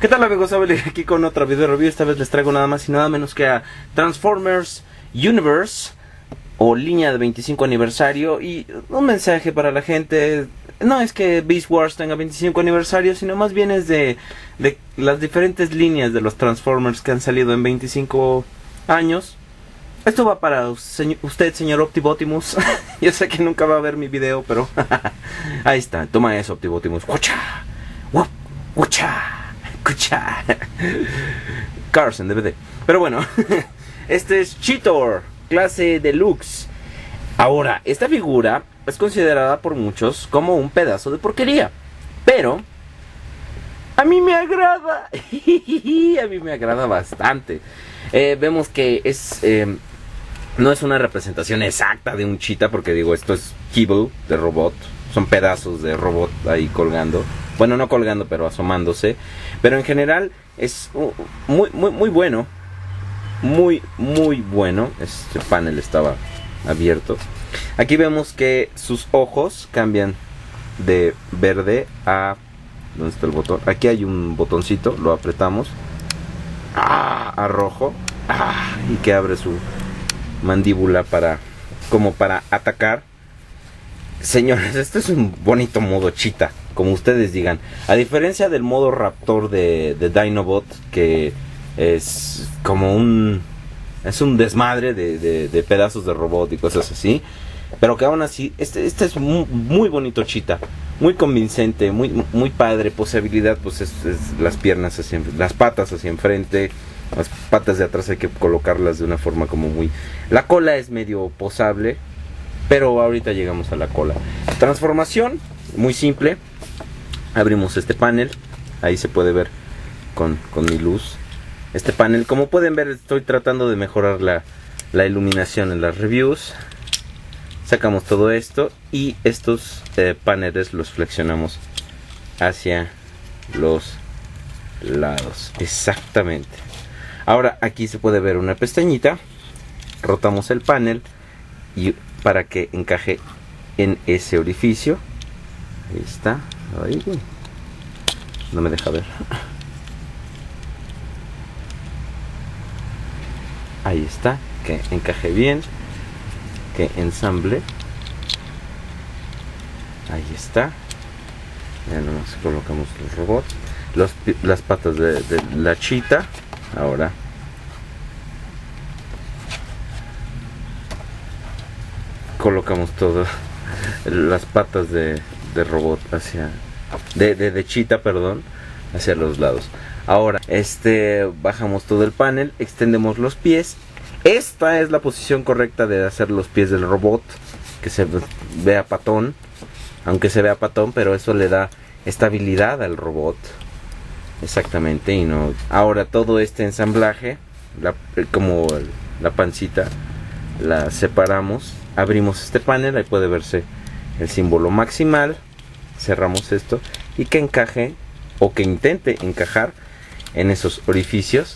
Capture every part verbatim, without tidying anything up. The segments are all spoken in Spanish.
¿Qué tal amigos? Abel aquí con otra video review. Esta vez les traigo nada más y nada menos que a Transformers Universe o línea de veinticinco aniversario. Y un mensaje para la gente. No es que Beast Wars tenga veinticinco aniversario, sino más bien es de, de las diferentes líneas de los Transformers que han salido en veinticinco años. Esto va para usted, señor Optibotimus. Yo sé que nunca va a ver mi video, pero ahí está. Toma eso, Optibotimus. ¡Cucha! ¡Cucha! ¡Cucha! Cars en D V D. Pero bueno, este es Cheetor, clase deluxe. Ahora, esta figura es considerada por muchos como un pedazo de porquería, pero a mí me agrada. A mí me agrada bastante. Eh, vemos que es... Eh, no es una representación exacta de un cheetah, porque digo, esto es kibble de robot. Son pedazos de robot ahí colgando. Bueno, no colgando, pero asomándose. Pero en general es uh, muy, muy, muy bueno. Muy, muy bueno. Este panel estaba abierto. Aquí vemos que sus ojos cambian de verde a... ¿dónde está el botón? Aquí hay un botoncito, lo apretamos. ¡Ah! A rojo. ¡Ah! Y que abre su mandíbula para... como para atacar. Señores, este es un bonito modo cheetah, como ustedes digan. A diferencia del modo raptor de, de Dinobot, que es como un... es un desmadre de, de, de pedazos de robot y cosas así. Pero que aún así, este, este es muy, muy bonito cheetah. Muy convincente, muy, muy padre. Posibilidad, pues es, es las piernas hacia, las patas hacia enfrente. Las patas de atrás hay que colocarlas de una forma como muy... la cola es medio posable, pero ahorita llegamos a la cola. Transformación, muy simple. Abrimos este panel. Ahí se puede ver con, con mi luz. Este panel, como pueden ver, estoy tratando de mejorar la, la iluminación en las reviews. Sacamos todo esto y estos eh, paneles los flexionamos hacia los lados. Exactamente. Ahora aquí se puede ver una pestañita. Rotamos el panel y para que encaje en ese orificio. Ahí está. Ahí. No me deja ver. Ahí está. Que encaje bien. Que ensamble. Ahí está. Ya nomás colocamos los robots. Los, las patas de, de la cheetah. Ahora colocamos todo las patas de, de robot hacia de, de, de cheetah, perdón, hacia los lados. Ahora este bajamos todo el panel, extendemos los pies. Esta es la posición correcta de hacer los pies del robot, que se vea patón, aunque se vea patón, pero eso le da estabilidad al robot. Exactamente. Y no, ahora todo este ensamblaje, la, como la pancita, la separamos, abrimos este panel, ahí puede verse el símbolo maximal, cerramos esto y que encaje o que intente encajar en esos orificios.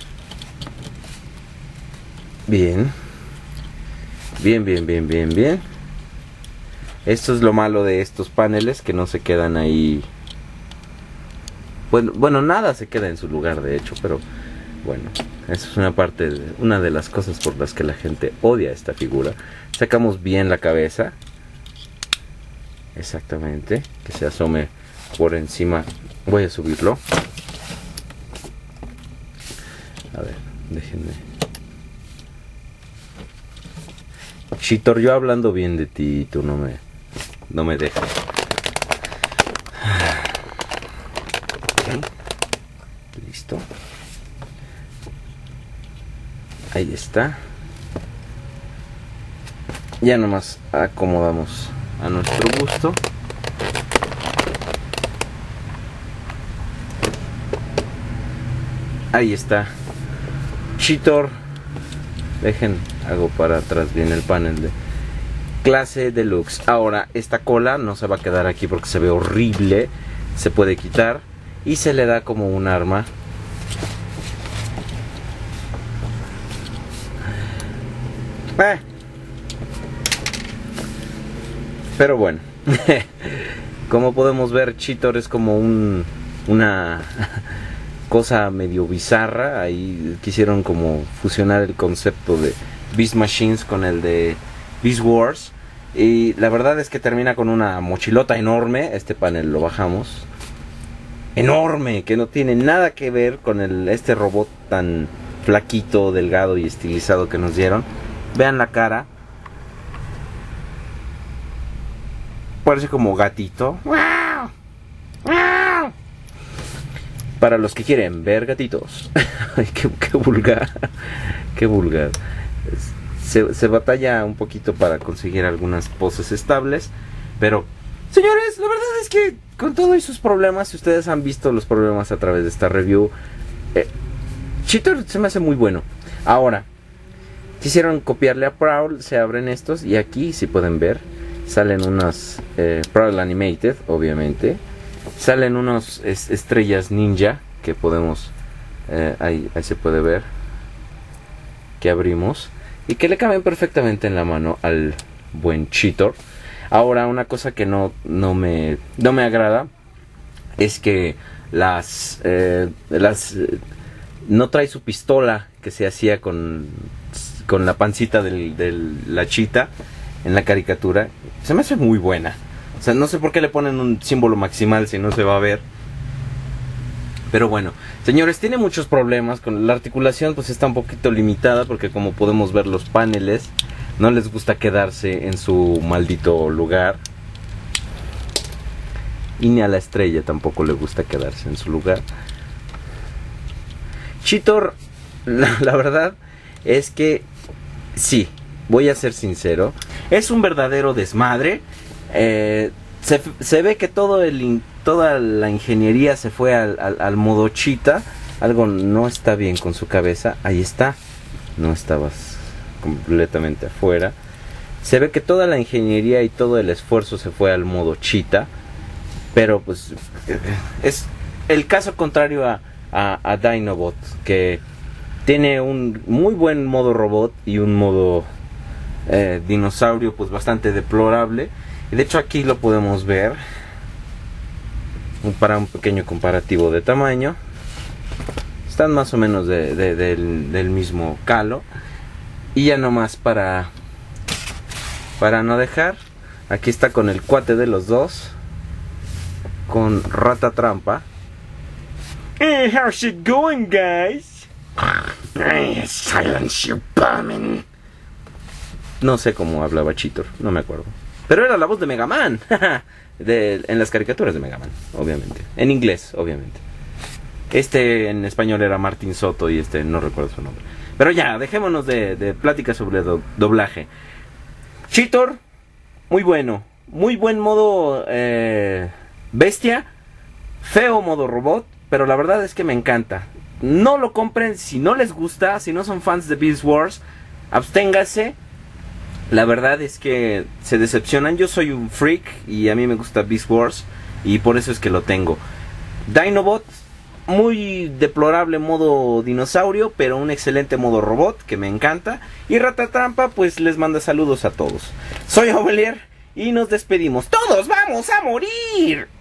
Bien, bien, bien, bien, bien, bien. Esto es lo malo de estos paneles, que no se quedan ahí. Bueno, bueno, nada se queda en su lugar, de hecho, pero bueno, eso es una parte, de, una de las cosas por las que la gente odia esta figura. Sacamos bien la cabeza, exactamente, que se asome por encima. Voy a subirlo. A ver, déjenme. Cheetor, yo hablando bien de ti, tú no me, no me dejas. Listo. Ahí está. Ya nomás acomodamos a nuestro gusto. Ahí está. Cheetor. Dejen, hago para atrás bien el panel de clase deluxe. Ahora esta cola no se va a quedar aquí porque se ve horrible. Se puede quitar y se le da como un arma. Eh. Pero bueno, como podemos ver, Cheetor es como un una cosa medio bizarra. Ahí quisieron como fusionar el concepto de Beast Machines con el de Beast Wars. Y la verdad es que termina con una mochilota enorme. Este panel lo bajamos. Enorme, que no tiene nada que ver con el este robot tan flaquito, delgado y estilizado que nos dieron. Vean la cara. Parece como gatito. Para los que quieren ver gatitos. Ay, qué, qué vulgar. Qué vulgar. Se, se batalla un poquito para conseguir algunas poses estables. Pero, señores, la verdad es que con todos sus problemas, si ustedes han visto los problemas a través de esta review, eh, Cheetor se me hace muy bueno. Ahora, quisieron copiarle a Prowl, se abren estos y aquí, si pueden ver, salen unas eh, Prowl Animated, obviamente. Salen unos es, estrellas ninja que podemos, eh, ahí, ahí se puede ver, que abrimos y que le caben perfectamente en la mano al buen Cheetor. Ahora, una cosa que no, no, me, no me agrada es que las, eh, las eh, no trae su pistola que se hacía con, con la pancita de del, la chita en la caricatura. Se me hace muy buena. O sea, no sé por qué le ponen un símbolo maximal si no se va a ver. Pero bueno, señores, tiene muchos problemas. Con la articulación pues está un poquito limitada porque, como podemos ver, los paneles no les gusta quedarse en su maldito lugar. Y ni a la estrella tampoco le gusta quedarse en su lugar. Cheetor, la, la verdad es que sí, voy a ser sincero, es un verdadero desmadre. Eh, se, se ve que todo el, toda la ingeniería se fue al, al, al modo chita. Algo no está bien con su cabeza. Ahí está. No estabas completamente afuera. Se ve que toda la ingeniería y todo el esfuerzo se fue al modo chita. Pero pues es el caso contrario a, a, a Dinobot, que tiene un muy buen modo robot y un modo eh, dinosaurio pues bastante deplorable. Y de hecho aquí lo podemos ver para un pequeño comparativo de tamaño. Están más o menos de, de, del, del mismo calo. Y ya nomás para para no dejar, aquí está con el cuate de los dos, con Rata Trampa. Hey, how's it going, guys? Hey, silence your bombing. No sé cómo hablaba Cheetor, no me acuerdo. Pero era la voz de Mega Man. de, en las caricaturas de Mega Man, obviamente. En inglés, obviamente. Este en español era Martín Soto y este no recuerdo su nombre. Pero ya, dejémonos de, de pláticas sobre do, doblaje. Cheetor, muy bueno. Muy buen modo eh, bestia. Feo modo robot. Pero la verdad es que me encanta. No lo compren si no les gusta. Si no son fans de Beast Wars, absténgase. La verdad es que se decepcionan. Yo soy un freak y a mí me gusta Beast Wars y por eso es que lo tengo. Dinobot, muy deplorable modo dinosaurio, pero un excelente modo robot que me encanta. Y Rata Trampa pues les manda saludos a todos. Soy Ovelier y nos despedimos. ¡Todos vamos a morir!